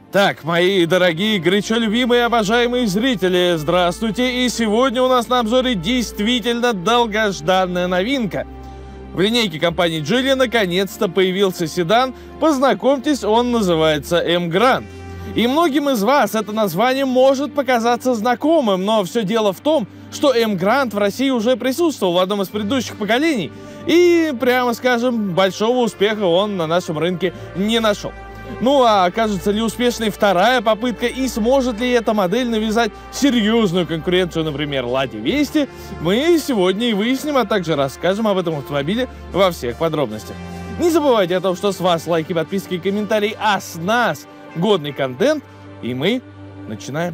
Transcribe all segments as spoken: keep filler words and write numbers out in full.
Так, мои дорогие, горячо любимые, обожаемые зрители, здравствуйте! И сегодня у нас на обзоре действительно долгожданная новинка. В линейке компании Geely наконец-то появился седан. Познакомьтесь, он называется M-Grand. И многим из вас это название может показаться знакомым, но все дело в том, что M-Grand в России уже присутствовал в одном из предыдущих поколений, и, прямо скажем, большого успеха он на нашем рынке не нашел. Ну а окажется ли успешной вторая попытка и сможет ли эта модель навязать серьезную конкуренцию, например, Ладе Весте, мы сегодня и выясним, а также расскажем об этом автомобиле во всех подробностях. Не забывайте о том, что с вас лайки, подписки и комментарии, а с нас годный контент, и мы начинаем.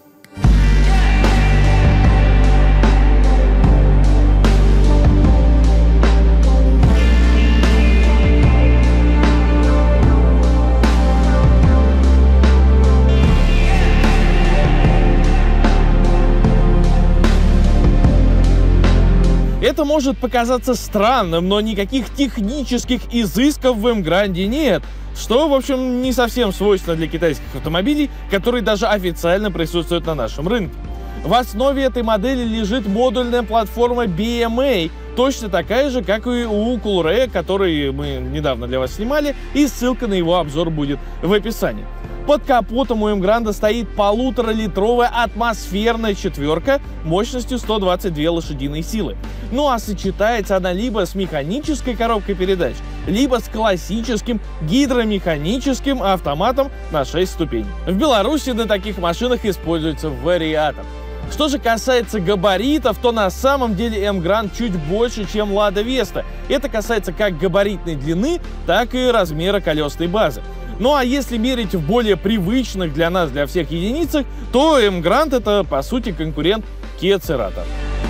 Это может показаться странным, но никаких технических изысков в M-Grand нет, что, в общем, не совсем свойственно для китайских автомобилей, которые даже официально присутствуют на нашем рынке. В основе этой модели лежит модульная платформа би эм эй, точно такая же, как и у Coolray, который мы недавно для вас снимали, и ссылка на его обзор будет в описании. Под капотом у M-Grand стоит полуторалитровая атмосферная четверка мощностью сто двадцать две лошадиные силы. Ну а сочетается она либо с механической коробкой передач, либо с классическим гидромеханическим автоматом на шесть ступеней. В Беларуси на таких машинах используется вариатор. Что же касается габаритов, то на самом деле M-Grand чуть больше, чем Lada Vesta. Это касается как габаритной длины, так и размера колесной базы. Ну а если мерить в более привычных для нас, для всех единицах, то M-Grand это по сути конкурент Kia Cerato.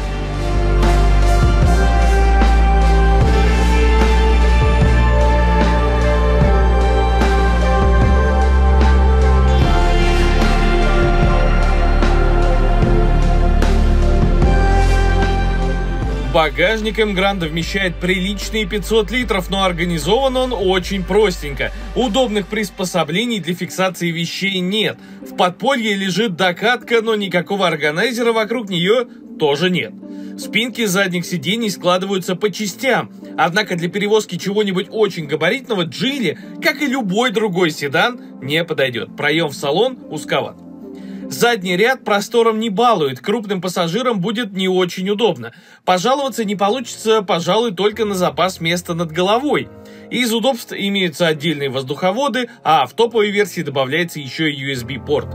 Багажник M-Grand вмещает приличные пятьсот литров, но организован он очень простенько. Удобных приспособлений для фиксации вещей нет. В подполье лежит докатка, но никакого органайзера вокруг нее тоже нет. Спинки задних сидений складываются по частям, однако для перевозки чего-нибудь очень габаритного Geely, как и любой другой седан, не подойдет. Проем в салон узковат. Задний ряд простором не балует, крупным пассажирам будет не очень удобно. Пожаловаться не получится, пожалуй, только на запас места над головой. Из удобств имеются отдельные воздуховоды, а в топовой версии добавляется еще и ю эс би-порт.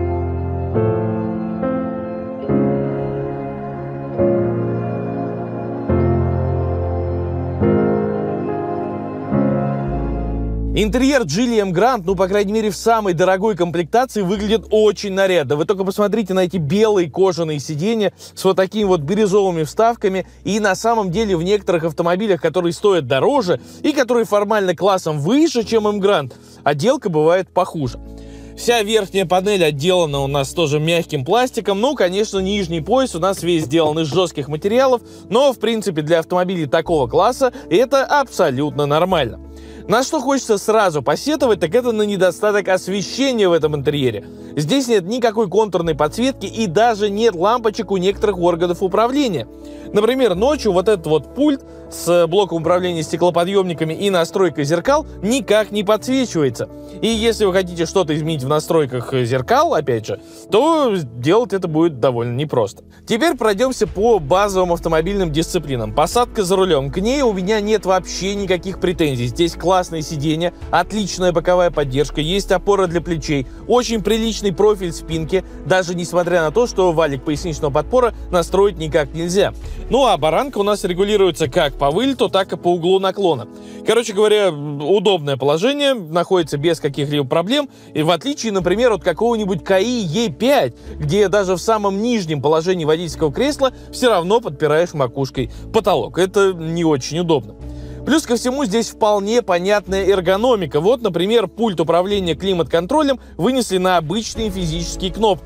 Интерьер Geely M-Grand, ну, по крайней мере, в самой дорогой комплектации выглядит очень нарядно. Вы только посмотрите на эти белые кожаные сиденья с вот такими вот бирюзовыми вставками. И на самом деле в некоторых автомобилях, которые стоят дороже и которые формально классом выше, чем M-Grand, отделка бывает похуже. Вся верхняя панель отделана у нас тоже мягким пластиком. Ну, конечно, нижний пояс у нас весь сделан из жестких материалов, но, в принципе, для автомобилей такого класса это абсолютно нормально. На что хочется сразу посетовать, так это на недостаток освещения в этом интерьере. Здесь нет никакой контурной подсветки и даже нет лампочек у некоторых органов управления. Например, ночью вот этот вот пульт с блоком управления стеклоподъемниками и настройкой зеркал никак не подсвечивается. И если вы хотите что-то изменить в настройках зеркал, опять же, то делать это будет довольно непросто. Теперь пройдемся по базовым автомобильным дисциплинам. Посадка за рулем. К ней у меня нет вообще никаких претензий. Здесь классные сиденья, отличная боковая поддержка, есть опора для плечей, очень приличный профиль спинки, даже несмотря на то, что валик поясничного подпора настроить никак нельзя. Ну а баранка у нас регулируется как по вылету, так и по углу наклона. Короче говоря, удобное положение, находится без каких-либо проблем, и в отличие, например, от какого-нибудь КАИ Е пять, где даже в самом нижнем положении водительского кресла все равно подпираешь макушкой потолок. Это не очень удобно. Плюс ко всему здесь вполне понятная эргономика. Вот, например, пульт управления климат-контролем вынесли на обычные физические кнопки.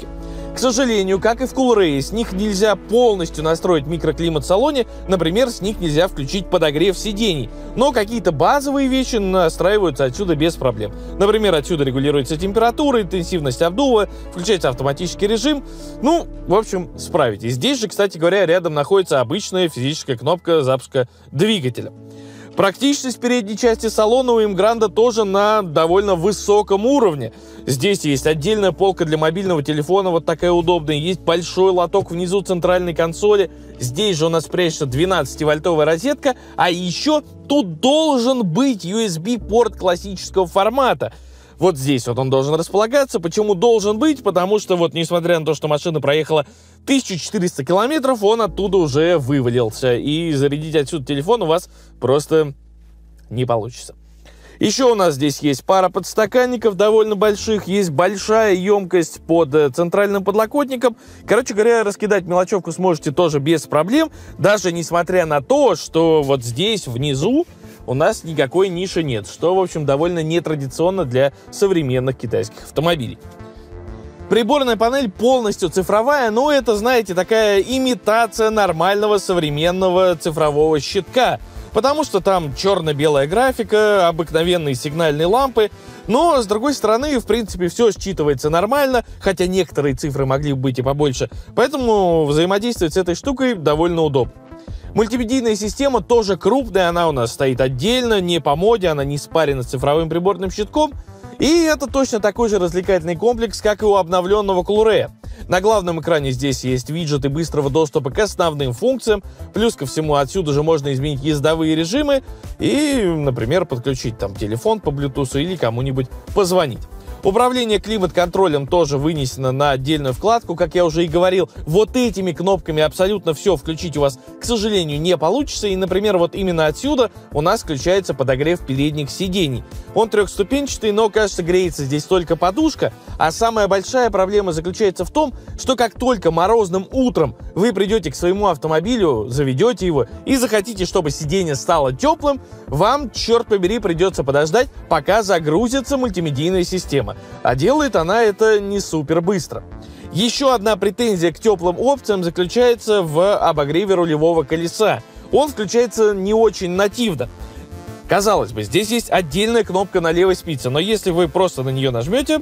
К сожалению, как и в Coolray, с них нельзя полностью настроить микроклимат в салоне, например, с них нельзя включить подогрев сидений, но какие-то базовые вещи настраиваются отсюда без проблем. Например, отсюда регулируется температура, интенсивность обдува, включается автоматический режим, ну, в общем, справитесь. Здесь же, кстати говоря, рядом находится обычная физическая кнопка запуска двигателя. Практичность передней части салона у Эмгранда тоже на довольно высоком уровне. Здесь есть отдельная полка для мобильного телефона, вот такая удобная. Есть большой лоток внизу центральной консоли. Здесь же у нас прячется двенадцативольтовая розетка. А еще тут должен быть ю эс би-порт классического формата. Вот здесь вот он должен располагаться. Почему должен быть? Потому что вот, несмотря на то, что машина проехала тысячу четыреста километров, он оттуда уже вывалился. И зарядить отсюда телефон у вас просто не получится. Еще у нас здесь есть пара подстаканников довольно больших. Есть большая емкость под центральным подлокотником. Короче говоря, раскидать мелочевку сможете тоже без проблем. Даже несмотря на то, что вот здесь внизу у нас никакой ниши нет, что, в общем, довольно нетрадиционно для современных китайских автомобилей. Приборная панель полностью цифровая, но это, знаете, такая имитация нормального современного цифрового щитка, потому что там черно-белая графика, обыкновенные сигнальные лампы, но, с другой стороны, в принципе, все считывается нормально, хотя некоторые цифры могли быть и побольше, поэтому взаимодействовать с этой штукой довольно удобно. Мультимедийная система тоже крупная, она у нас стоит отдельно, не по моде, она не спарена с цифровым приборным щитком. И это точно такой же развлекательный комплекс, как и у обновленного Coolray. На главном экране здесь есть виджеты быстрого доступа к основным функциям. Плюс ко всему отсюда же можно изменить ездовые режимы и, например, подключить там телефон по Bluetooth или кому-нибудь позвонить. Управление климат-контролем тоже вынесено на отдельную вкладку, как я уже и говорил. Вот этими кнопками абсолютно все включить у вас, к сожалению, не получится. И, например, вот именно отсюда у нас включается подогрев передних сидений. Он трехступенчатый, но, кажется, греется здесь только подушка. А самая большая проблема заключается в том, что как только морозным утром вы придете к своему автомобилю, заведете его и захотите, чтобы сиденье стало теплым, вам, черт побери, придется подождать, пока загрузится мультимедийная система. А делает она это не супер быстро. Еще одна претензия к теплым опциям заключается в обогреве рулевого колеса. Он включается не очень нативно. Казалось бы, здесь есть отдельная кнопка на левой спице, но если вы просто на нее нажмете,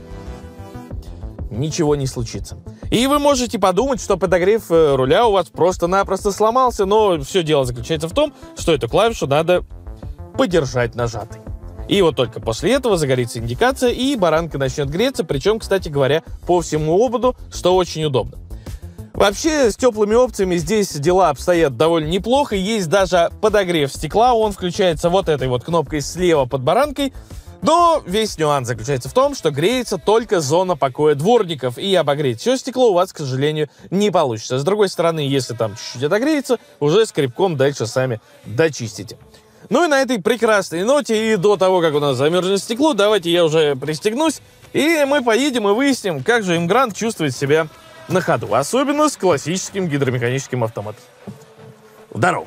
ничего не случится. И вы можете подумать, что подогрев руля у вас просто-напросто сломался, но все дело заключается в том, что эту клавишу надо подержать нажатой. И вот только после этого загорится индикация, и баранка начнет греться, причем, кстати говоря, по всему ободу, что очень удобно. Вообще, с теплыми опциями здесь дела обстоят довольно неплохо. Есть даже подогрев стекла, он включается вот этой вот кнопкой слева под баранкой. Но весь нюанс заключается в том, что греется только зона покоя дворников, и обогреть все стекло у вас, к сожалению, не получится. С другой стороны, если там чуть-чуть отогреется, уже скребком дальше сами дочистите. Ну и на этой прекрасной ноте, и до того, как у нас замерзнет стекло, давайте я уже пристегнусь, и мы поедем и выясним, как же Эмгранд чувствует себя на ходу, особенно с классическим гидромеханическим автоматом. В дорогу!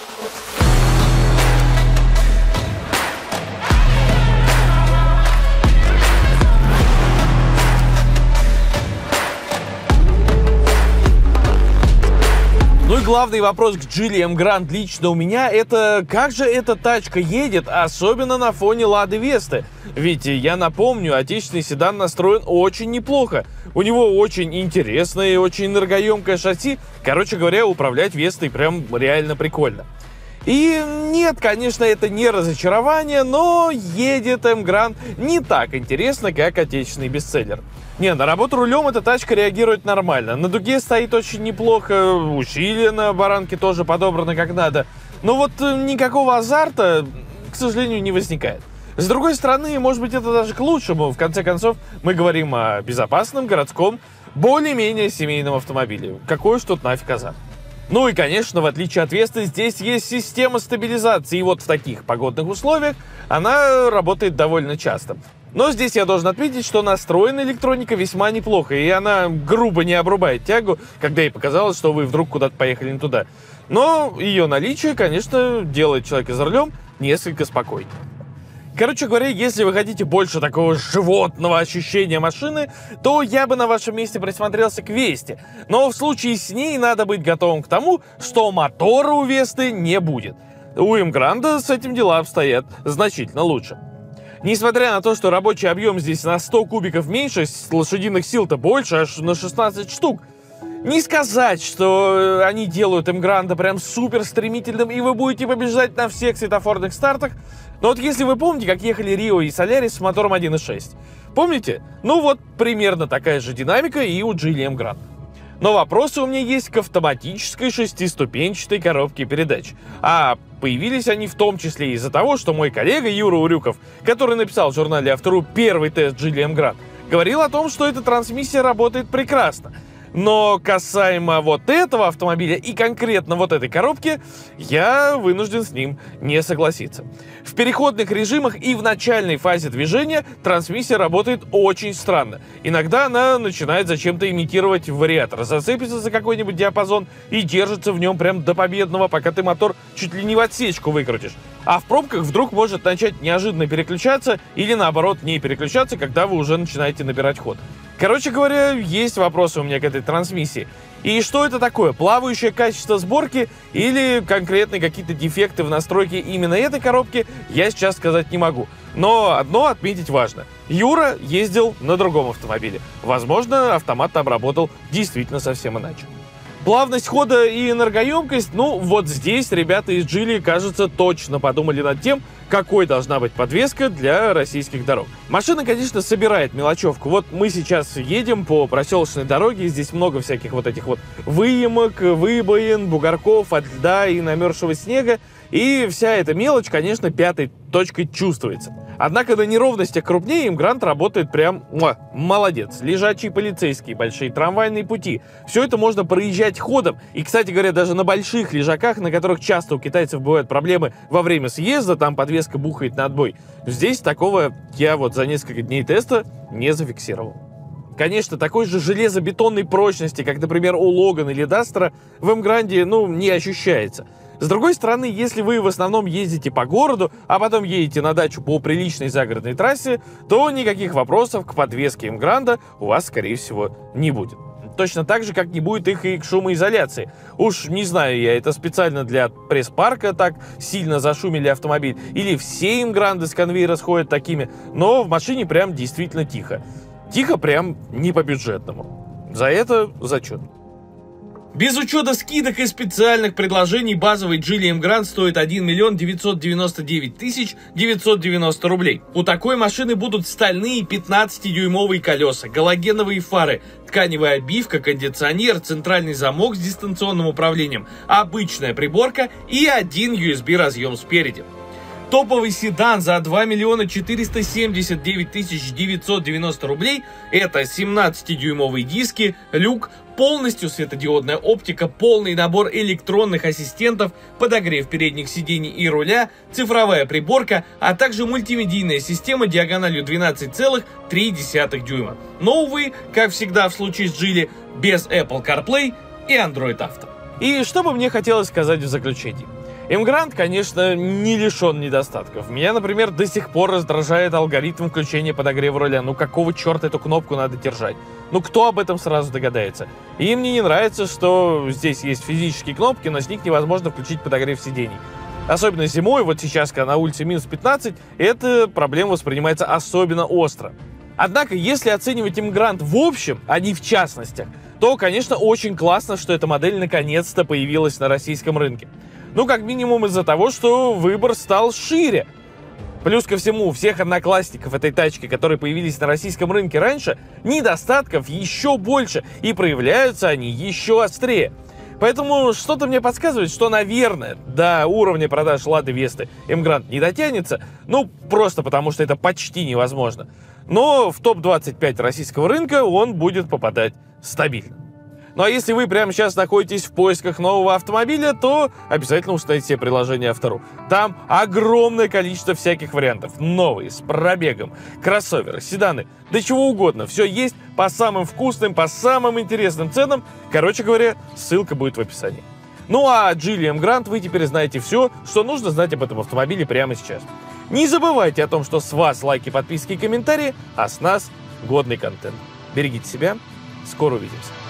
Ну и главный вопрос к Geely Emgrand лично у меня — это как же эта тачка едет, особенно на фоне Лады Весты. Ведь, я напомню, отечественный седан настроен очень неплохо. У него очень интересное и очень энергоемкое шасси. Короче говоря, управлять Вестой прям реально прикольно. И нет, конечно, это не разочарование, но едет Emgrand не так интересно, как отечественный бестселлер. Не, на работу рулем эта тачка реагирует нормально. На дуге стоит очень неплохо, усилие на баранке тоже подобрано как надо. Но вот никакого азарта, к сожалению, не возникает. С другой стороны, может быть, это даже к лучшему. В конце концов, мы говорим о безопасном, городском, более-менее семейном автомобиле. Какой уж тут нафиг азарт. Ну и, конечно, в отличие от Весты, здесь есть система стабилизации. И вот в таких погодных условиях она работает довольно часто. Но здесь я должен отметить, что настроена электроника весьма неплохо, и она грубо не обрубает тягу, когда ей показалось, что вы вдруг куда-то поехали не туда. Но ее наличие, конечно, делает человека за рулем несколько спокойнее. Короче говоря, если вы хотите больше такого животного ощущения машины, то я бы на вашем месте присмотрелся к Весте. Но в случае с ней надо быть готовым к тому, что мотора у Весты не будет. У Эмгранда с этим дела обстоят значительно лучше. Несмотря на то, что рабочий объем здесь на сто кубиков меньше, лошадиных сил-то больше, аж на шестнадцать штук. Не сказать, что они делают Эмгранда прям супер стремительным, и вы будете побеждать на всех светофорных стартах. Но вот если вы помните, как ехали Рио и Солярис с мотором один и шесть. Помните? Ну вот, примерно такая же динамика и у Geely Emgrand. Но вопросы у меня есть к автоматической шестиступенчатой коробке передач. А появились они в том числе из-за того, что мой коллега Юра Урюков, который написал в журнале Автору первый тест Geely Emgrand, говорил о том, что эта трансмиссия работает прекрасно. Но касаемо вот этого автомобиля и конкретно вот этой коробки, я вынужден с ним не согласиться. В переходных режимах и в начальной фазе движения трансмиссия работает очень странно. Иногда она начинает зачем-то имитировать вариатор, зацепится за какой-нибудь диапазон и держится в нем прям до победного, пока ты мотор чуть ли не в отсечку выкрутишь. А в пробках вдруг может начать неожиданно переключаться или наоборот не переключаться, когда вы уже начинаете набирать ход. Короче говоря, есть вопросы у меня к этой трансмиссии. И что это такое? Плавающее качество сборки или конкретные какие-то дефекты в настройке именно этой коробки, я сейчас сказать не могу. Но одно отметить важно. Юра ездил на другом автомобиле. Возможно, автомат там работал действительно совсем иначе. Плавность хода и энергоемкость, ну вот здесь ребята из Geely, кажется, точно подумали над тем, какой должна быть подвеска для российских дорог. Машина, конечно, собирает мелочевку. Вот мы сейчас едем по проселочной дороге, здесь много всяких вот этих вот выемок, выбоин, бугорков от льда и намерзшего снега. И вся эта мелочь, конечно, пятой точкой чувствуется. Однако на неровностях крупнее Эмгранд работает прям муа, молодец. Лежачие полицейские, большие трамвайные пути. Все это можно проезжать ходом. И, кстати говоря, даже на больших лежаках, на которых часто у китайцев бывают проблемы во время съезда, там подвеска бухает на отбой. Здесь такого я вот за несколько дней теста не зафиксировал. Конечно, такой же железобетонной прочности, как, например, у Логана или Дастера, в Эмгранде, ну, не ощущается. С другой стороны, если вы в основном ездите по городу, а потом едете на дачу по приличной загородной трассе, то никаких вопросов к подвеске Эмгранда у вас, скорее всего, не будет. Точно так же, как не будет их и к шумоизоляции. Уж не знаю я, это специально для пресс-парка так сильно зашумели автомобиль, или все Эмгранды с конвейера сходят такими, но в машине прям действительно тихо. Тихо прям не по-бюджетному. За это зачет. Без учета скидок и специальных предложений базовый Geely Emgrand стоит один миллион девятьсот девяносто девять тысяч девятьсот девяносто рублей. У такой машины будут стальные пятнадцатидюймовые колеса, галогеновые фары, тканевая обивка, кондиционер, центральный замок с дистанционным управлением, обычная приборка и один ю эс би разъем спереди. Топовый седан за два миллиона четыреста семьдесят девять тысяч девятьсот девяносто рублей – это семнадцатидюймовые диски, люк, полностью светодиодная оптика, полный набор электронных ассистентов, подогрев передних сидений и руля, цифровая приборка, а также мультимедийная система диагональю двенадцать целых три десятых дюйма. Но, увы, как всегда в случае с Geely, без Apple CarPlay и Android Auto. И что бы мне хотелось сказать в заключении. Эмгранд, конечно, не лишен недостатков. Меня, например, до сих пор раздражает алгоритм включения подогрева руля. Ну какого черта эту кнопку надо держать? Ну кто об этом сразу догадается? И мне не нравится, что здесь есть физические кнопки, но с них невозможно включить подогрев сидений. Особенно зимой, вот сейчас, когда на улице минус пятнадцать, эта проблема воспринимается особенно остро. Однако, если оценивать Эмгранд в общем, а не в частностях, то, конечно, очень классно, что эта модель наконец-то появилась на российском рынке. Ну, как минимум из-за того, что выбор стал шире. Плюс ко всему, у всех одноклассников этой тачки, которые появились на российском рынке раньше, недостатков еще больше, и проявляются они еще острее. Поэтому что-то мне подсказывает, что, наверное, до уровня продаж Лады Весты Эмгранд не дотянется, ну, просто потому что это почти невозможно. Но в топ двадцать пять российского рынка он будет попадать стабильно. Ну а если вы прямо сейчас находитесь в поисках нового автомобиля, то обязательно установите себе приложение Автору. Там огромное количество всяких вариантов. Новые, с пробегом, кроссоверы, седаны, да чего угодно. Все есть по самым вкусным, по самым интересным ценам. Короче говоря, ссылка будет в описании. Ну а Geely Emgrand вы теперь знаете все, что нужно знать об этом автомобиле прямо сейчас. Не забывайте о том, что с вас лайки, подписки и комментарии, а с нас годный контент. Берегите себя. Скоро увидимся.